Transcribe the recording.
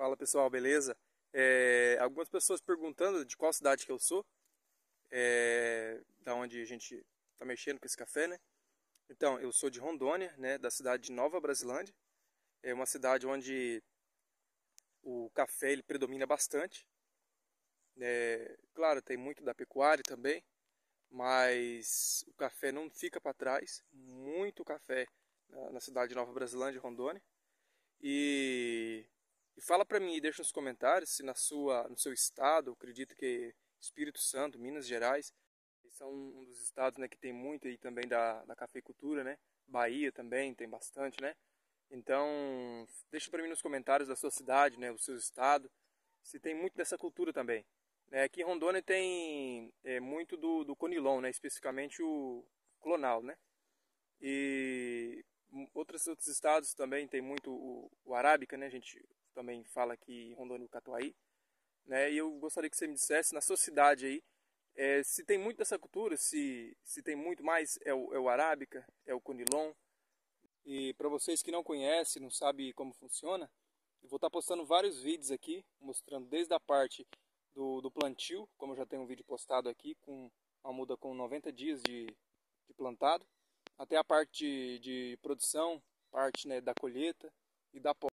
Fala pessoal, beleza? Algumas pessoas perguntando de qual cidade que eu sou, da onde a gente tá mexendo com esse café, né? Então, eu sou de Rondônia, né? Da cidade de Nova Brasilândia. É uma cidade onde o café ele predomina bastante. Claro, tem muito da pecuária também, mas o café não fica para trás. Muito café na cidade de Nova Brasilândia, Rondônia. E, e fala para mim, deixa nos comentários se no seu estado, eu acredito que Espírito Santo, Minas Gerais, são um dos estados, né, que tem muito aí também da cafeicultura, né? Bahia também tem bastante, né? Então, deixa para mim nos comentários da sua cidade, né, o seu estado, se tem muito dessa cultura também. Aqui em Rondônia tem muito do Conilon, né, especificamente o Clonal, né? E outros estados também tem muito o arábica, né? A gente também fala aqui em Rondônia o catuai, né? E eu gostaria que você me dissesse na sua cidade aí, se tem muito dessa cultura, se tem muito mais é o arábica, é o conilon. E para vocês que não conhecem, não sabem como funciona, eu vou estar postando vários vídeos aqui, mostrando desde a parte do plantio, como eu já tenho um vídeo postado aqui, com uma muda com 90 dias de plantado, até a parte de produção, parte, né, da colheita e da poda.